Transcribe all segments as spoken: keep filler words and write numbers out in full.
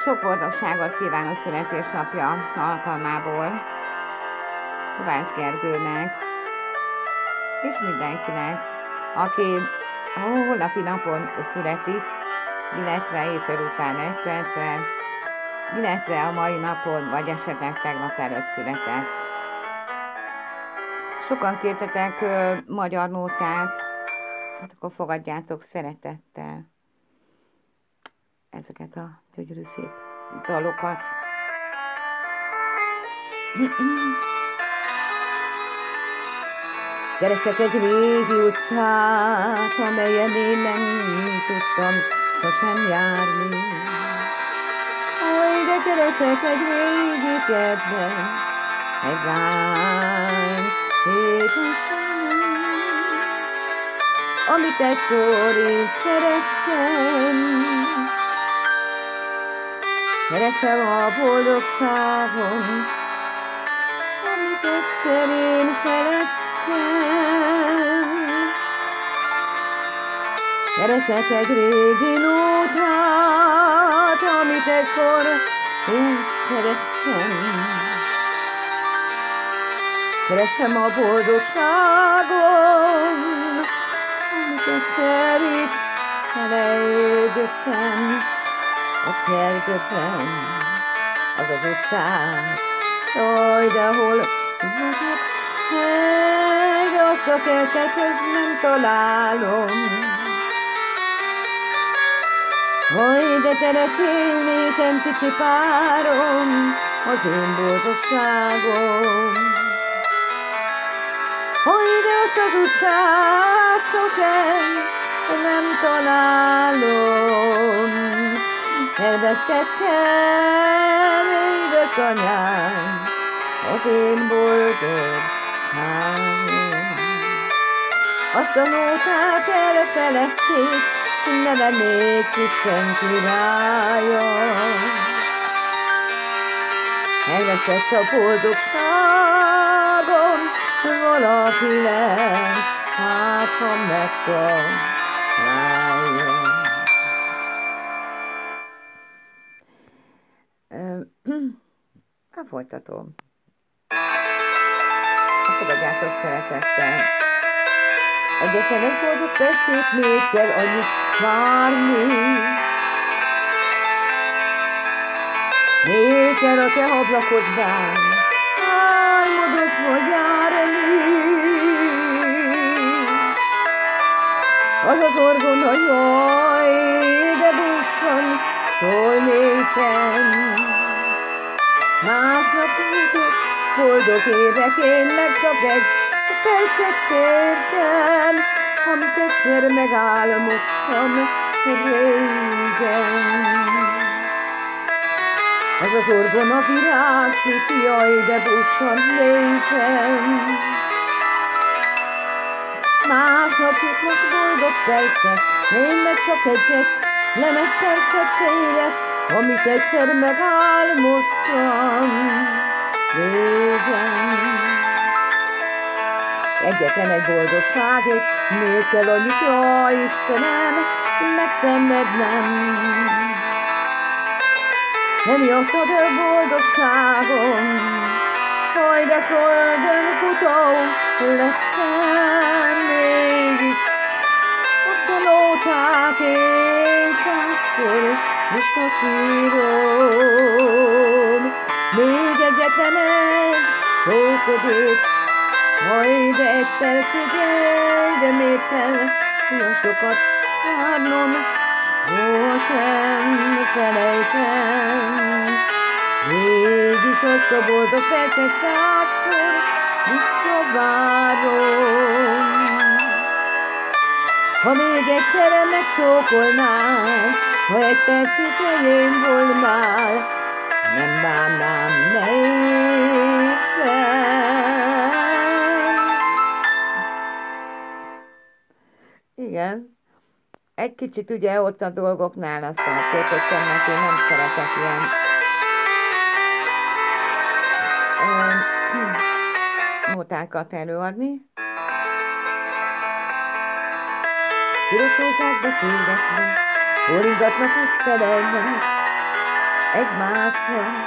Sok boldogságot kívánok születésnapja alkalmából Kovács Gergőnek, és mindenkinek, aki a holnapi napon születik, illetve éjfél után egy perccel, illetve a mai napon, vagy esetleg tegnap előtt született. Sokan kértetek uh, magyar nótát, hát akkor fogadjátok szeretettel ezeket a gyönyörű szép dalokat. Keresek egy régi utcát, amelyen én nem tudtam sosem járni. Oly, de keresek egy régi kertben, egy lány édesanyám, amit egykor én szerettem. Keresem a boldogságon, amit egyszer én felettem. Keresek egy régi nótát, amit egykor úgy szerettem. Keresem a boldogságon, amit egyszer itt felejtettem. A kertben, az az utcán, jaj, de hol vagyok, hely, de azt a kertet nem találom. Jaj, de te lettél nékem kicsi párom, az én boldogságom. Jaj, de azt az utcát sosem nem találom. Elvesztettem, édesanyám, az én boldogságom. Azt a nótát elfeledték, nem emlékszik senki rája. Elveszett a boldogságom, valaki lent, hát ha megtalálja. Hát folytatom. Fogadjátok szeretettel. Egyetlen egy boldog percét még kell annyit várni. Még kell a te ablakodban álmodozva járni. Az az orgona, jaj, de bussan szól nékem. Másnap jutott boldog évek, én meg csak egy percet kértem, amit egyszer megálmodtam régen. Az az orgona virágzik, jaj, de bussan nézem. Másnap jutnak boldog percek, én meg csak egyet, nem egy percet kérek, amit egyszer megálmodtam régen. Egyetlen egy boldogságért, még kell annyit, jaj Istenem, megszenvednem. Nem jötted a boldogságom, jaj, de földön futó lettem mégis. Azt a nótát én százszor visszasírom. Még egyetlen egy csókodék, jaj, de egy percig, de még kell olyan sokat várnom, sohasem felejtem. Mégis azt a boldog percet százszor visszavárom. Ha még egyszer megcsókolnál, ha egy percig enyém volnál, nem bánnám mégsem. Igen. Egy kicsit ugye ott a dolgoknál aztán kötöttem, mert én nem szeretek ilyen nótákat előadni. Piros rózsák beszélgetnek, boringatnak úgy felelnek. egymásnak.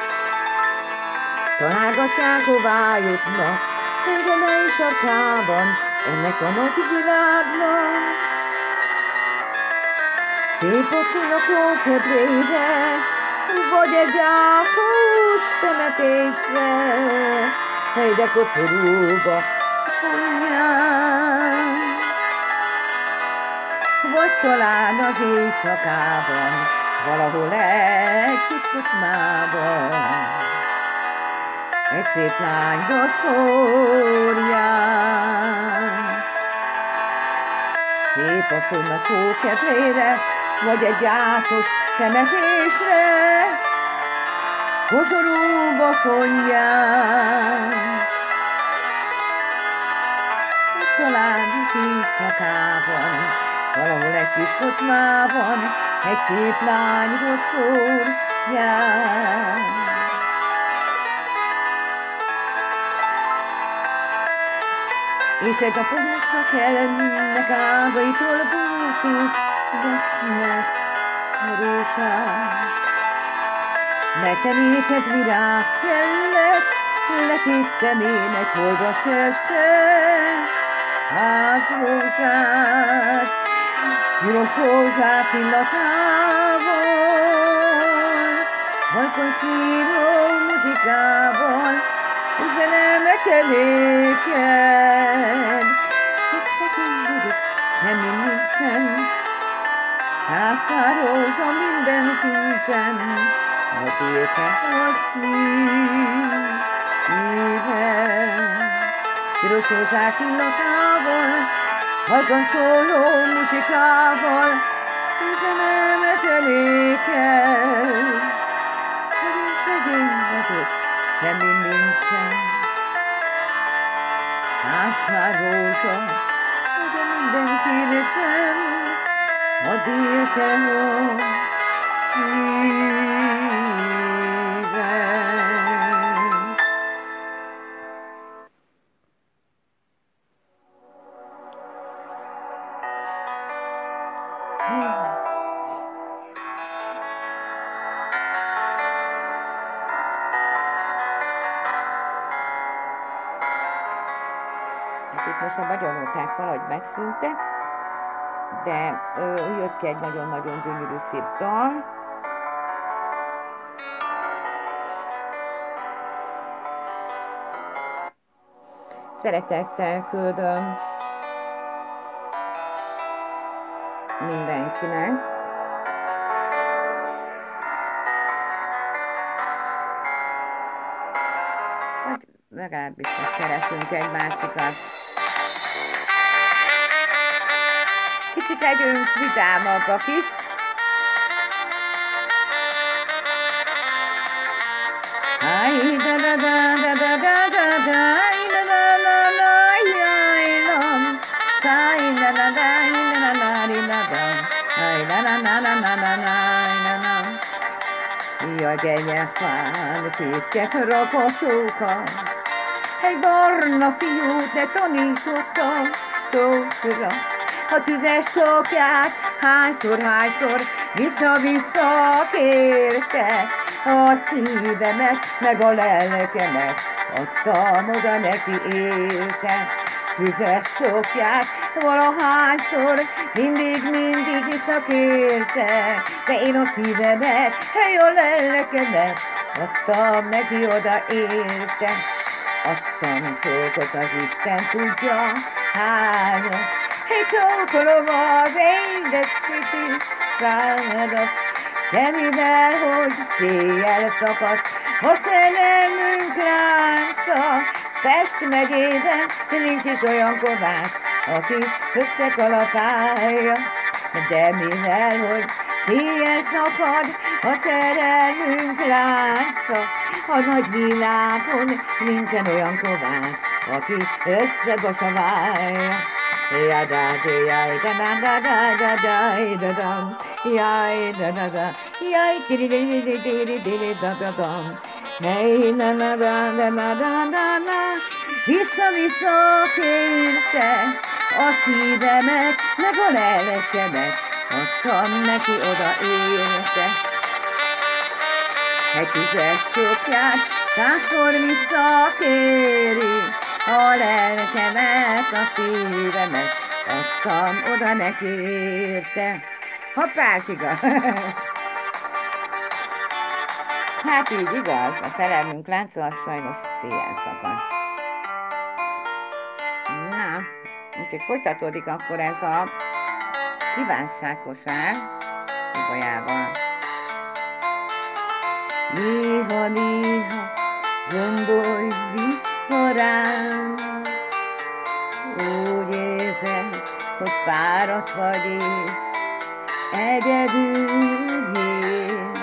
Találgatják, hová jutnak, egy a mely sarkában, ennek a nagy világnak. Szép hosszú a hókebrére, vagy egy gyászos temetésre, helyre koszorúba vonják. Vagy talán az éjszakában, valahol egy kis kocsmában, egy szép lányra szórják. Szép asszonynak hókebrére, vagy egy gyászos temetésre, koszorúba fonják. Talán az éjszakában, valahol egy kis kocsmában, egy szép lányról szórják. És egy napoknak ellennek ágaitól búcsút vesznek a rózsák. Neked éket virág kellett, letéttenén egy holdas este, száz rózsát, piros rózsák illatával, halkan síró muzsikával, üzenemek eléken, és szegény vagyok, semmi nincsen, százszár rózsa minden kincsen, a téke a szívben. Piros rózsák illatával, halkan szóló muzsikával, üzenemet eléken, hogy én szegény vagyok, semmi nincsen. Százszár rózsa, de mindenki nincsen, a délke a szívem. Itt most a magyar nóták valahogy megszűntek, de ö, jött ki egy nagyon-nagyon gyönyörű szép dal. Szeretettel küldöm mindenkinek. Hát legalábbis keresünk egy másikat. Kicsit legyünk vidámabbak is. Aj, da da da da da da da da, la la la la, jaj, lam, jaj, la la la, la la la la la, aj, la la la la la la la la. Jaj, genye fán, fészke raposóka, egy barna fiút ne tanította csókra. A tüzes csókját hányszor-hányszor vissza-vissza kérte, a szívemet meg a lelkemet adtam oda neki érte. Tüzes csókját valahányszor mindig-mindig visszakérte, de én a szívemet, hely a lelkemet adtam neki oda érte. Adtam csókot, az Isten tudja hányat, hey, csókolom az édes kicsi szádat, de mivel, hogy széjjel szakadt, a szerelmünk lánca, Pest megyében nincs is olyan kovács, aki összekalapálja, de mivel, hogy széjjel szakad, a szerelmünk lánca, a nagy világon nincsen olyan kovács, aki összegosaválja. Jaj, da da da da da da da, jaj, da da da, jaj, di di di di di di da da da, hey, na na da da da da da da, vissza-vissza kérte a szívemet, meg a lelkemet, adtam neki oda érte. egy tüzes csókját, százszor visszakéri, a lelkemet, a szívemet, adtam oda neki érte. Hoppás, igaz! Hát így igaz, a szerelmünk lánca az sajnos széjjel szakad. Na, úgyhogy folytatódik akkor ez a kívánságkosár Ibolyával. Néha, néha gondolj vissza rám, úgy érzed, hogy fáradt vagy és egyedül élsz.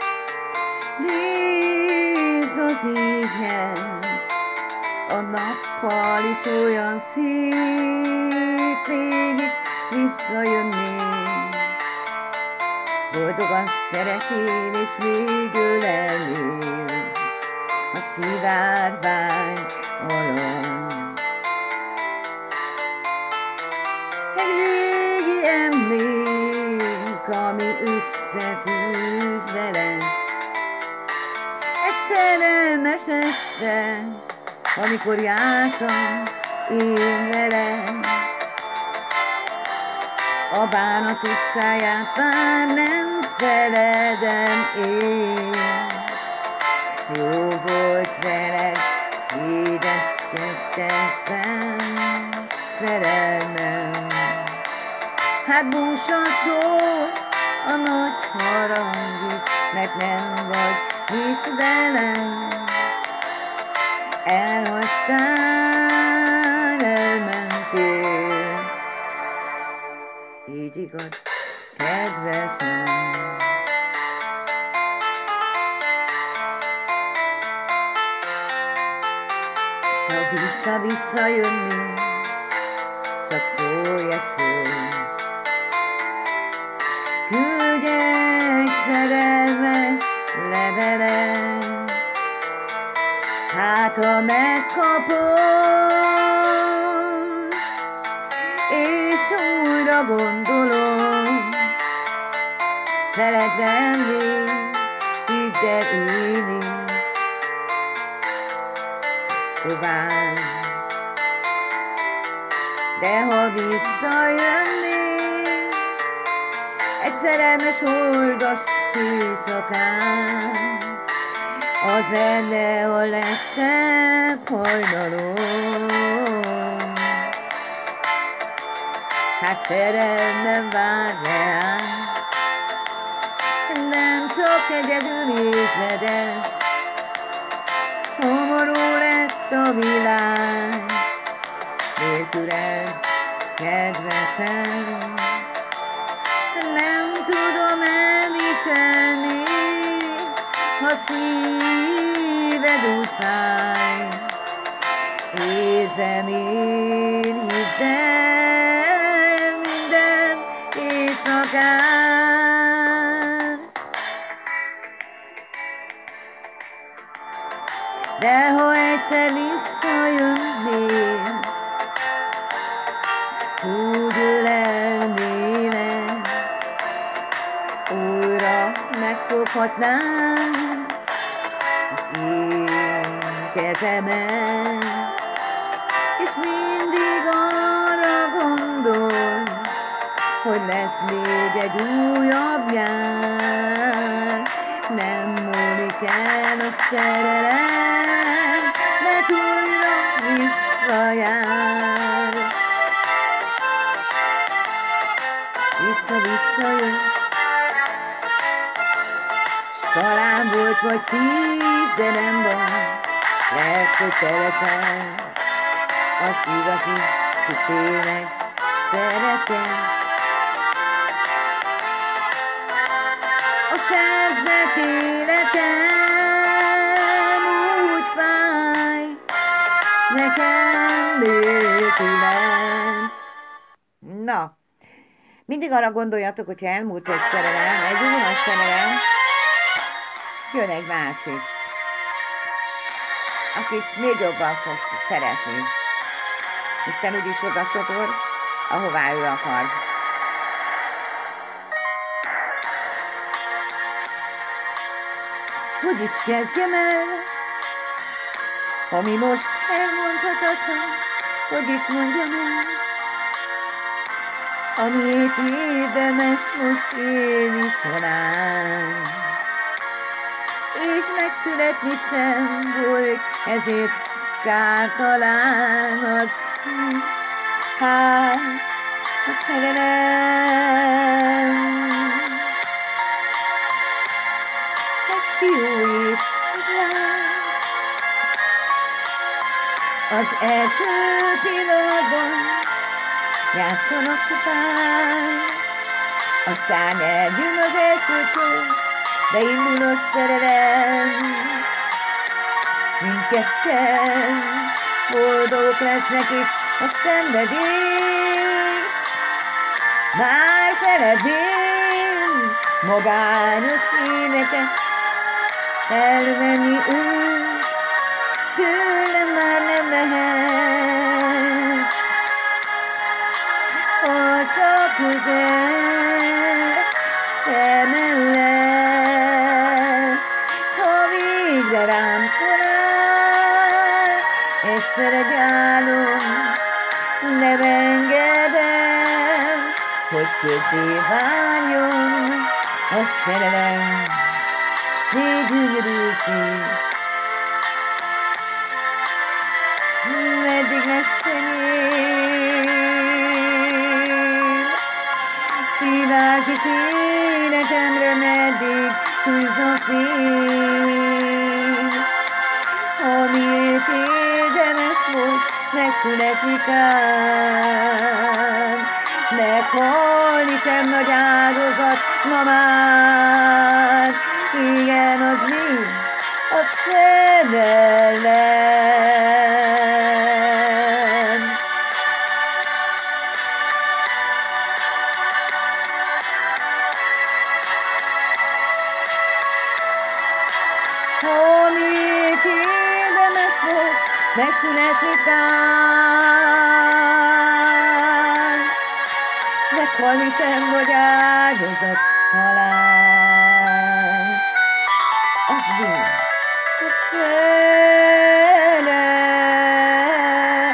Nézd az égen, a nappal is olyan szép, mégis visszajönnél. Boldogan szeretél, és végül elmél a szivárvány alól. Egy régi emlék, ami összefűz veled, egy szerelmes este, amikor jártam én veled. A bánat utcáját már nem feledem én. Jó volt veled, édeskedtesben szerelmem. Hát búsat szól a nagy harang is, mert nem vagy itt velem. Elhagytál, elmentél. Így igaz, kedvesem. Ha vissza-vissza jönni, csak szólj egy szó. Küldj egy szerelmes levelet, hát ha megkapod, és újra gondolom, veled lenni, hidd el én is tovább. De ha visszajönnél, egy szerelmes oldas éjszakán, az lenne a legszebb hajnalom. Hát szerelmem vár rám, nem csak egyedül érzed, szomorú lett a világ, nélküled, kedvesem. Nem tudom elviselni, ha szíved úgy fáj. Érzem én, hidd el, minden éjszakán. De ha egyszer visszajönnél, úgy lelnélek, újra megfoghatnám az én kezemet, és mindig arra gondol, hogy lesz még egy újabb nyár. Nem múlik el a szerelem, mert újra visszajár. Vissza-vissza jön, s talán volt vagy tíz, de nem van, lehet, hogy te leszel az igazi, ki tényleg szeretem. A sebzett életem úgy fáj, nekem nélkülem. Na, mindig arra gondoljatok, hogyha elmúlt egy szerelem, egy unalmas szerelem, jön egy másik, akit még jobban fogsz szeretni. Isten úgyis oda sodor, ahová ő akar. hogy is kezdjem el, ami most elmondhatatlan, hogy is mondjam el, amit érdemes most élni talán. És megszületni sem volt, ezért kár talán az, hát a szerelem. Egy fiú és egy lány, az első pillanatban játszanak csupán, aztán eljön az első csók, beindul a szerelem. Mindketten boldogok lesznek, és a szenvedély már feledél, magányos éneket elvenni őt, tőlem már nem lehet. Arca közel, szemellel, s ha végre rám talál, egyszer egy álom, nem engedem, hogy közzé váljon a szerelem. Végül szép, meddig lesz enyém, szívás és életemre meddig húz a fény, amiért érdemes volt megszületni kár, meghalni sem nagy áldozat, na már, igen, az mi? A szerelem. Amit érdemes volt megszületni kár, meghalni sem vagy áldozat talán. Az mi? A szerelem.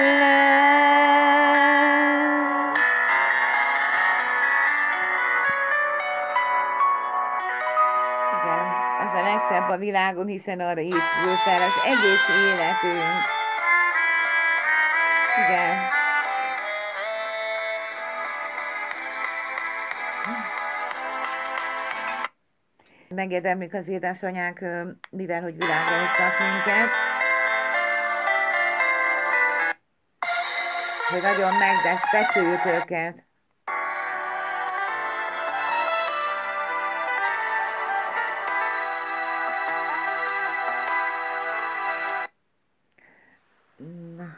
Igen, az a legszebb a világon, hiszen arra épül fel az egész életünk. Igen. Megérdemlik az édesanyák, mivel hogy világra hoztak minket, hogy nagyon megbecsüljük őket. Na.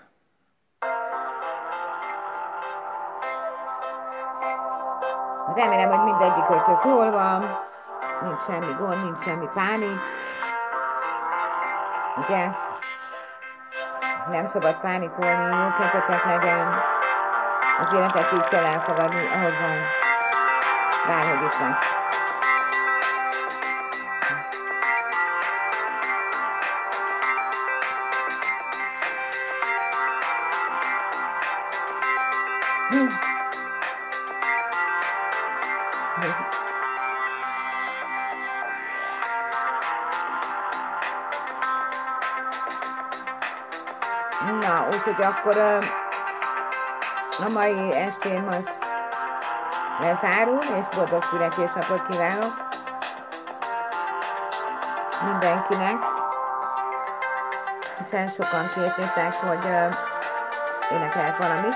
Remélem, hogy mindegyik ötök jól van. Nincs semmi gond, nincs semmi pánik. Ugye? Nem szabad pánikolni, jó kezetek legyen. Az életet úgy kell elfogadni, ahogy van. Bárhogy is van. Hm. Na, úgyhogy akkor a mai estém az lezárul, és boldog születésnapot kívánok mindenkinek, hiszen sokan kértétek, hogy énekelek valamit,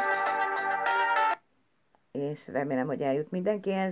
és remélem, hogy eljut mindenkihez.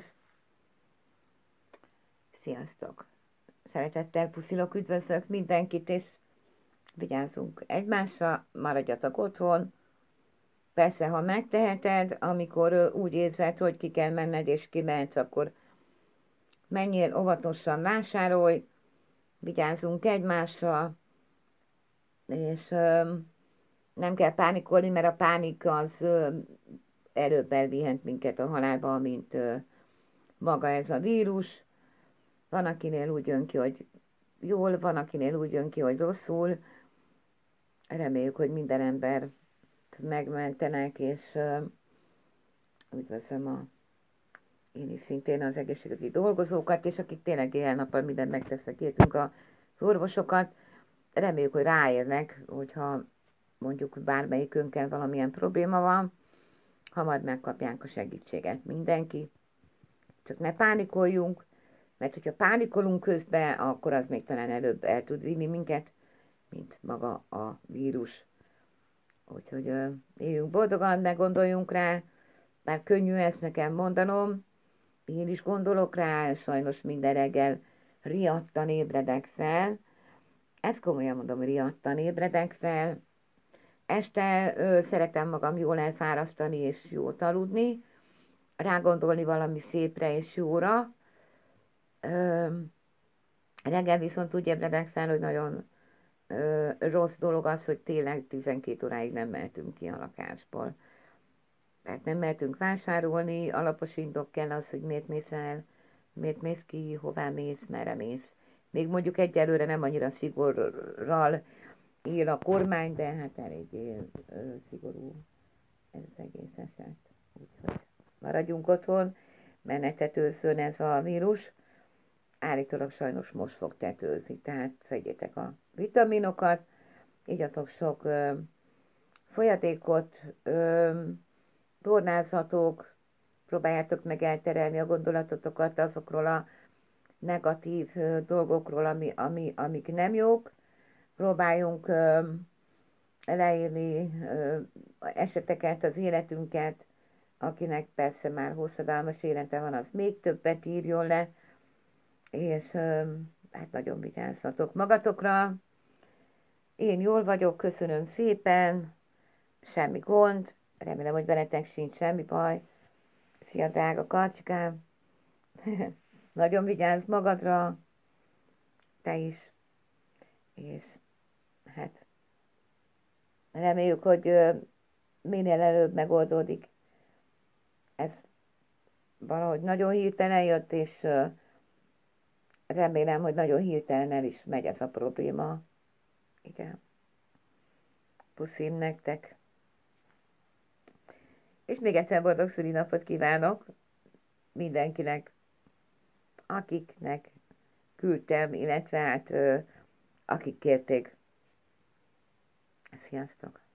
Sziasztok! Szeretettel puszilok, üdvözlök mindenkit, és vigyázzunk egymásra, maradjatok otthon. Persze, ha megteheted, amikor úgy érzed, hogy ki kell menned és kimehetsz, akkor menjél óvatosan, vásárolj, vigyázzunk egymásra, és ö, nem kell pánikolni, mert a pánik az ö, előbb elvihet minket a halálba, mint ö, maga ez a vírus. Van, akinél úgy jön ki, hogy jól, van, akinél úgy jön ki, hogy rosszul. Reméljük, hogy minden embert megmentenek, és uh, üdvözlöm a, én is szintén az egészségügyi dolgozókat, és akik tényleg éjjel-nappal mindent megtesznek, értünk az orvosokat. Reméljük, hogy ráérnek, hogyha mondjuk bármelyikünkkel valamilyen probléma van, hamar megkapják a segítséget mindenki. Csak ne pánikoljunk, mert hogyha pánikolunk közben, akkor az még talán előbb el tud vinni minket, mint maga a vírus. Úgyhogy uh, éljünk boldogan, ne gondoljunk rá, már könnyű ezt nekem mondanom, én is gondolok rá, sajnos minden reggel riadtan ébredek fel, ezt komolyan mondom, riadtan ébredek fel, este ö, szeretem magam jól elfárasztani és jót aludni, rágondolni valami szépre és jóra, ö, reggel viszont úgy ébredek fel, hogy nagyon ö, rossz dolog az, hogy tényleg tizenkét óráig nem mehetünk ki a lakásból. Mert nem mehetünk vásárolni, alapos indok kell az, hogy miért mész el, miért mész ki, hová mész, merre mész. Még mondjuk egyelőre nem annyira szigorral él a kormány, de hát eléggé szigorú ez az egész eset. Úgyhogy maradjunk otthon, mert ne tetőzzön ez a vírus. Állítólag sajnos most fog tetőzni, tehát szedjétek a vitaminokat, igyatok sok ö, folyatékot, ö, tornázhatok, próbáljátok meg elterelni a gondolatotokat azokról a negatív ö, dolgokról, ami, ami, amik nem jók. Próbáljunk ö, leírni ö, eseteket, az életünket, akinek persze már hosszadalmas élete van, az még többet írjon le, és ö, hát nagyon vigyázzatok magatokra. Én jól vagyok, köszönöm szépen, semmi gond, remélem, hogy veletek sincs semmi baj. Szia, drága karcsikám! Nagyon vigyázz magadra, te is, és hát reméljük, hogy minél előbb megoldódik. Ez valahogy nagyon hirtelen jött, és remélem, hogy nagyon hirtelen el is megy ez a probléma. Igen. Puszim nektek. És még egyszer boldog szülinapot kívánok mindenkinek, akiknek küldtem, illetve hát akik kérték. Sziasztok!